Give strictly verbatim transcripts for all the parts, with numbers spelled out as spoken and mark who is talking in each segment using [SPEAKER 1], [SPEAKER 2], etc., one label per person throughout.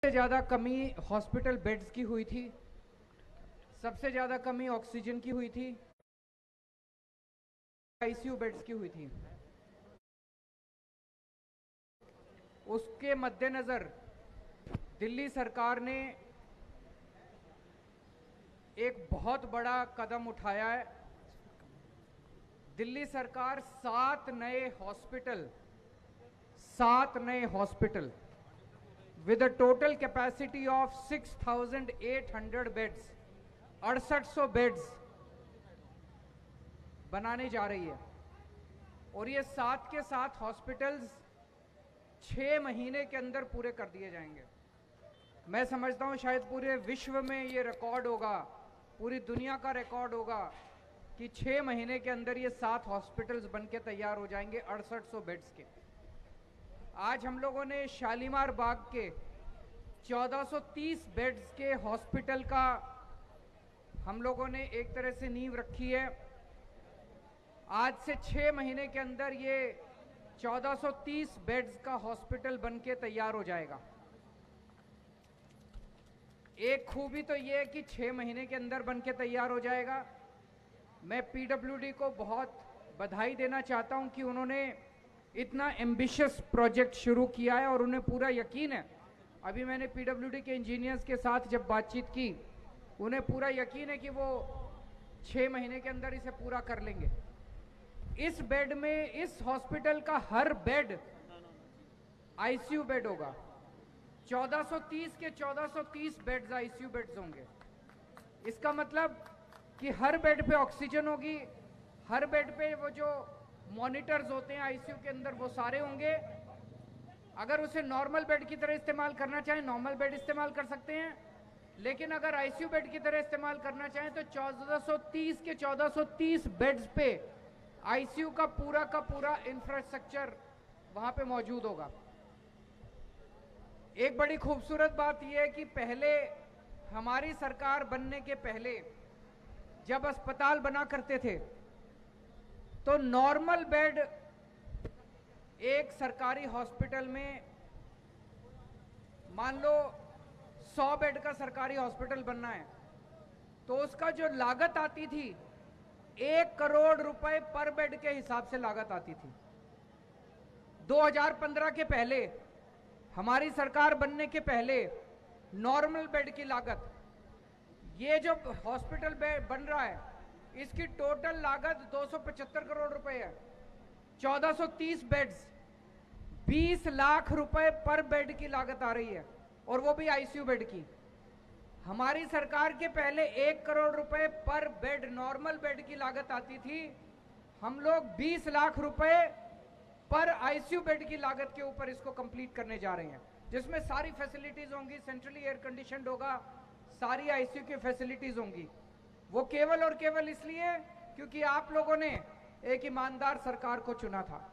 [SPEAKER 1] सबसे ज़्यादा कमी हॉस्पिटल बेड्स की हुई थी, सबसे ज़्यादा कमी ऑक्सीजन की हुई थी, आईसीयू बेड्स की हुई थी। उसके मद्देनज़र दिल्ली सरकार ने एक बहुत बड़ा कदम उठाया है। दिल्ली सरकार सात नए हॉस्पिटल सात नए hospital with a total capacity of six thousand eight hundred beds, अड़सठ सौ बेड्स बनाने जा रही है। और ये सात के सात हॉस्पिटल्स छः महीने के अंदर पूरे कर दिए जाएंगे। मैं समझता हूँ शायद पूरे विश्व में ये रिकॉर्ड होगा, पूरी दुनिया का रिकॉर्ड होगा कि छः महीने के अंदर ये सात हॉस्पिटल्स बन के तैयार हो जाएंगे अड़सठ सौ बेड्स के। आज हम लोगों ने शालीमार बाग के चौदह सौ तीस बेड्स के हॉस्पिटल का हम लोगों ने एक तरह से नींव रखी है। आज से छः महीने के अंदर ये चौदह सौ तीस बेड्स का हॉस्पिटल बन के तैयार हो जाएगा। एक खूबी तो ये है कि छः महीने के अंदर बन के तैयार हो जाएगा। मैं पीडब्ल्यूडी को बहुत बधाई देना चाहता हूं कि उन्होंने इतना एम्बिशियस प्रोजेक्ट शुरू किया है और उन्हें पूरा यकीन है। अभी मैंने पीडब्ल्यूडी के इंजीनियर्स के साथ जब बातचीत की, उन्हें पूरा यकीन है कि वो छः महीने के अंदर इसे पूरा कर लेंगे। इस बेड में, इस हॉस्पिटल का हर बेड आईसीयू बेड होगा। चौदह सौ तीस के चौदह सौ तीस बेड्स आईसीयू बेड्स होंगे। इसका मतलब कि हर बेड पे ऑक्सीजन होगी, हर बेड पे वो जो मॉनिटर्स होते हैं आईसीयू के अंदर वो सारे होंगे। अगर उसे नॉर्मल बेड की तरह इस्तेमाल करना चाहें, नॉर्मल बेड इस्तेमाल कर सकते हैं, लेकिन अगर आईसीयू बेड की तरह इस्तेमाल करना चाहें तो चौदह सौ तीस के चौदह सौ तीस बेड्स पे आईसीयू का पूरा का पूरा इंफ्रास्ट्रक्चर वहां पे मौजूद होगा। एक बड़ी खूबसूरत बात यह है कि पहले हमारी सरकार बनने के पहले जब अस्पताल बना करते थे तो नॉर्मल बेड एक सरकारी हॉस्पिटल में, मान लो सौ बेड का सरकारी हॉस्पिटल बनना है तो उसका जो लागत आती थी एक करोड़ रुपए पर बेड के हिसाब से लागत आती थी। दो हज़ार पंद्रह के पहले, हमारी सरकार बनने के पहले नॉर्मल बेड की लागत, ये जो हॉस्पिटल बेड बन रहा है इसकी टोटल लागत दो सौ पचहत्तर करोड़ रुपए है। चौदह सौ तीस बेड्स, बीस लाख रुपए पर बेड की लागत आ रही है, और वो भी आईसीयू बेड की। हमारी सरकार के पहले एक करोड़ रुपए पर बेड नॉर्मल बेड की लागत आती थी। हम लोग बीस लाख रुपए पर आईसीयू बेड की लागत के ऊपर इसको कंप्लीट करने जा रहे हैं, जिसमें सारी फैसिलिटीज होंगी, सेंट्रली एयर कंडीशनड होगा, सारी आईसीयू की फैसिलिटीज होंगी। वो केवल और केवल इसलिए क्योंकि आप लोगों ने एक ईमानदार सरकार को चुना था।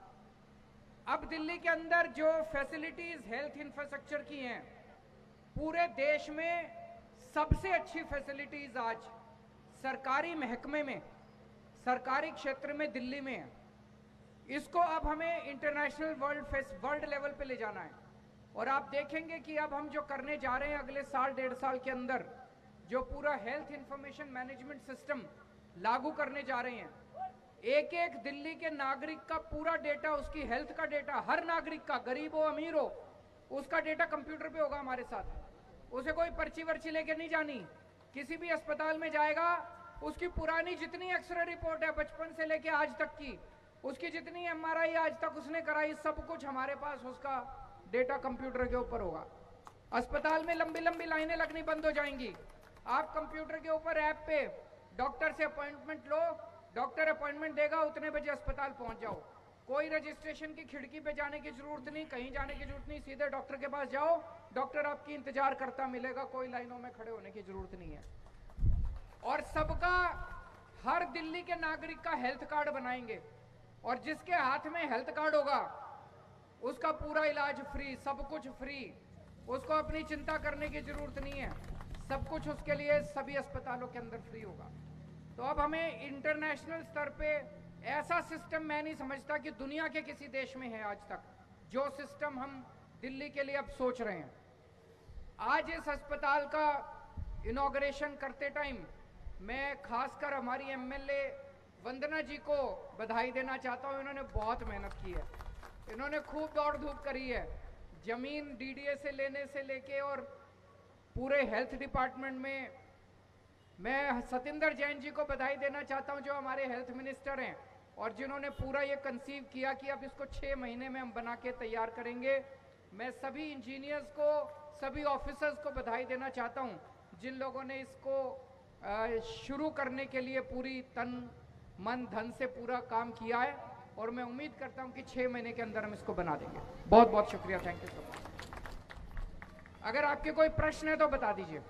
[SPEAKER 1] अब दिल्ली के अंदर जो फैसिलिटीज हेल्थ इंफ्रास्ट्रक्चर की हैं, पूरे देश में सबसे अच्छी फैसिलिटीज आज सरकारी महकमे में, सरकारी क्षेत्र में दिल्ली में है। इसको अब हमें इंटरनेशनल वर्ल्ड वर्ल्ड लेवल पे ले जाना है। और आप देखेंगे कि अब हम जो करने जा रहे हैं अगले साल डेढ़ साल के अंदर, जो पूरा हेल्थ इंफॉर्मेशन मैनेजमेंट सिस्टम लागू करने जा रहे हैं, एक एक दिल्ली के नागरिक का पूरा डेटा, उसकी हेल्थ का डेटा, हर नागरिक का, गरीब हो अमीर हो, उसका डेटा कंप्यूटर पे होगा हमारे साथ। उसे कोई पर्ची वर्ची लेके नहीं जानी। किसी भी अस्पताल में जाएगा, उसकी पुरानी जितनी एक्सरे रिपोर्ट है बचपन से लेके आज तक की, उसकी जितनी एमआरआई आज तक उसने कराई, सब कुछ हमारे पास उसका डेटा कंप्यूटर के ऊपर होगा। अस्पताल में लंबी लंबी लाइनें लगनी बंद हो जाएंगी। आप कंप्यूटर के ऊपर ऐप पे डॉक्टर से अपॉइंटमेंट लो, डॉक्टर अपॉइंटमेंट देगा, उतने बजे अस्पताल पहुंच जाओ। कोई रजिस्ट्रेशन की खिड़की पे जाने की जरूरत नहीं, कहीं जाने की जरूरत नहीं, सीधे डॉक्टर के पास जाओ, डॉक्टर आपकी इंतजार करता मिलेगा, कोई लाइनों में खड़े होने की जरूरत नहीं है। और सबका, हर दिल्ली के नागरिक का हेल्थ कार्ड बनाएंगे, और जिसके हाथ में हेल्थ कार्ड होगा उसका पूरा इलाज फ्री, सब कुछ फ्री, उसको अपनी चिंता करने की जरूरत नहीं है, सब कुछ उसके लिए सभी अस्पतालों के अंदर फ्री होगा। तो अब हमें इंटरनेशनल स्तर पे ऐसा सिस्टम, मैं नहीं समझता कि दुनिया के किसी देश में है आज तक, जो सिस्टम हम दिल्ली के लिए अब सोच रहे हैं। आज इस अस्पताल का इनॉग्रेशन करते टाइम मैं खासकर हमारी एमएलए वंदना जी को बधाई देना चाहता हूं। इन्होंने बहुत मेहनत की है, इन्होंने खूब दौड़ धूप करी है, जमीन डीडीए से लेने से लेके और पूरे हेल्थ डिपार्टमेंट में। मैं सतिंदर जैन जी को बधाई देना चाहता हूं जो हमारे हेल्थ मिनिस्टर हैं और जिन्होंने पूरा ये कंसीव किया कि अब इसको छः महीने में हम बना के तैयार करेंगे। मैं सभी इंजीनियर्स को, सभी ऑफिसर्स को बधाई देना चाहता हूं जिन लोगों ने इसको शुरू करने के लिए पूरी तन मन धन से पूरा काम किया है और मैं उम्मीद करता हूं कि छः महीने के अंदर हम इसको बना देंगे। बहुत बहुत शुक्रिया, थैंक यू सो मच। अगर आपके कोई प्रश्न है तो बता दीजिए।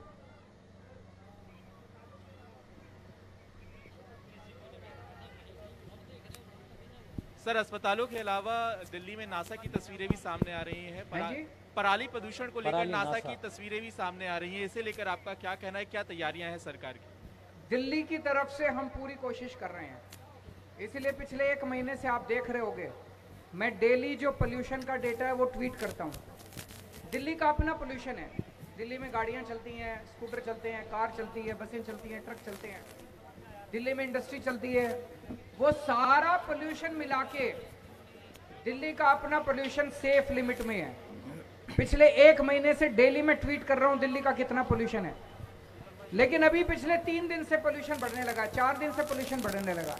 [SPEAKER 2] सर, अस्पतालों के अलावा दिल्ली में नासा की तस्वीरें भी सामने आ रही हैं। परा, पराली प्रदूषण को लेकर नासा, नासा की तस्वीरें भी सामने आ रही हैं। इसे लेकर आपका क्या कहना है, क्या तैयारियां हैं सरकार की?
[SPEAKER 1] दिल्ली की तरफ से हम पूरी कोशिश कर रहे हैं, इसलिए पिछले एक महीने से आप देख रहे होंगे मैं डेली जो पोल्यूशन का डेटा है वो ट्वीट करता हूँ। दिल्ली का अपना पोल्यूशन है, दिल्ली में गाड़ियाँ चलती हैं, स्कूटर चलते हैं, कार चलती है, बसें चलती हैं, ट्रक चलते हैं, दिल्ली में इंडस्ट्री चलती है, वो सारा पोल्यूशन मिला के दिल्ली का अपना पोल्यूशन सेफ लिमिट में है। पिछले एक महीने से डेली में ट्वीट कर रहा हूं दिल्ली का कितना पोल्यूशन है, लेकिन अभी पिछले तीन दिन से पोल्यूशन बढ़ने लगा, चार दिन से पोल्यूशन बढ़ने लगा।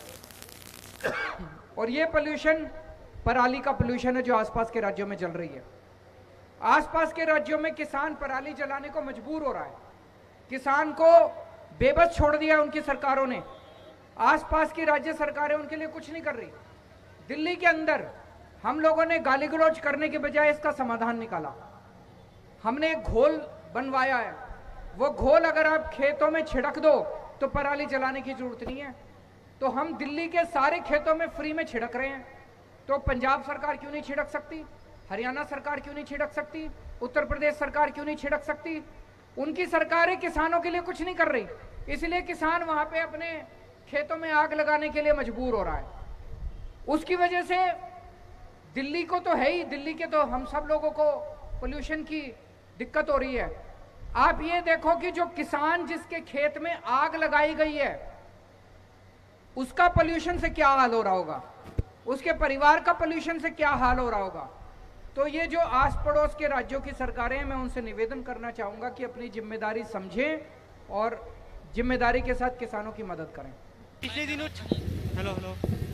[SPEAKER 1] और ये पोल्यूशन पराली का पोल्यूशन है जो आसपास के राज्यों में जल रही है। आसपास के राज्यों में किसान पराली जलाने को मजबूर हो रहा है, किसान को बेबस छोड़ दिया उनकी सरकारों ने। आसपास की राज्य सरकारें उनके लिए कुछ नहीं कर रही। दिल्ली के अंदर हम लोगों ने गाली गलौज करने के बजाय इसका समाधान निकाला। हमने एक घोल बनवाया है, वो घोल अगर आप खेतों में छिड़क दो तो पराली जलाने की जरूरत नहीं है। तो हम दिल्ली के सारे खेतों में फ्री में छिड़क रहे हैं, तो पंजाब सरकार क्यों नहीं छिड़क सकती? हरियाणा सरकार क्यों नहीं छिड़क सकती? उत्तर प्रदेश सरकार क्यों नहीं छिड़क सकती? उनकी सरकारें किसानों के लिए कुछ नहीं कर रही, इसलिए किसान वहां पे अपने खेतों में आग लगाने के लिए मजबूर हो रहा है। उसकी वजह से दिल्ली को तो है ही, दिल्ली के तो हम सब लोगों को पोल्यूशन की दिक्कत हो रही है। आप ये देखो कि जो किसान जिसके खेत में आग लगाई गई है उसका पोल्यूशन से क्या हाल हो रहा होगा, उसके परिवार का पोल्यूशन से क्या हाल हो रहा होगा। तो ये जो आस पड़ोस के राज्यों की सरकारें हैं, मैं उनसे निवेदन करना चाहूंगा कि अपनी जिम्मेदारी समझें और जिम्मेदारी के साथ किसानों की मदद करें।
[SPEAKER 3] पिछले दिनों हेलो हेलो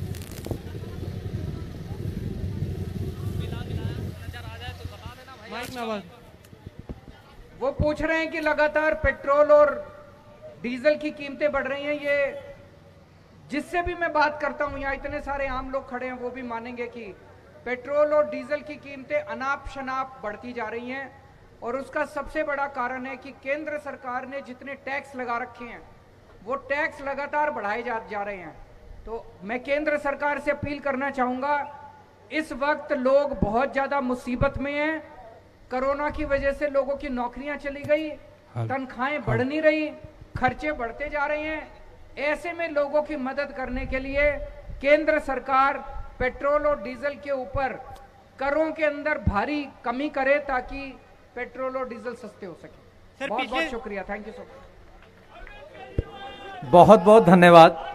[SPEAKER 3] माइक में आवाज।
[SPEAKER 1] वो पूछ रहे हैं कि लगातार पेट्रोल और डीजल की कीमतें बढ़ रही हैं। ये जिससे भी मैं बात करता हूं, यहाँ इतने सारे आम लोग खड़े हैं, वो भी मानेंगे कि पेट्रोल और डीजल की कीमतें अनाप शनाप बढ़ती जा रही हैं। और उसका सबसे बड़ा कारण है कि केंद्र सरकार ने जितने टैक्स लगा रखे हैं वो टैक्स लगातार बढ़ाए जा, जा रहे हैं। तो मैं केंद्र सरकार से अपील करना चाहूंगा, इस वक्त लोग बहुत ज्यादा मुसीबत में हैं। कोरोना की वजह से लोगों की नौकरियां चली गई, तनख्वाहें बढ़ नहीं रही, खर्चे बढ़ते जा रहे हैं। ऐसे में लोगों की मदद करने के लिए केंद्र सरकार पेट्रोल और डीजल के ऊपर करों के अंदर भारी कमी करे ताकि पेट्रोल और डीजल सस्ते हो सके। बहुत बहुत शुक्रिया, थैंक यू सो मच।
[SPEAKER 4] बहुत बहुत धन्यवाद।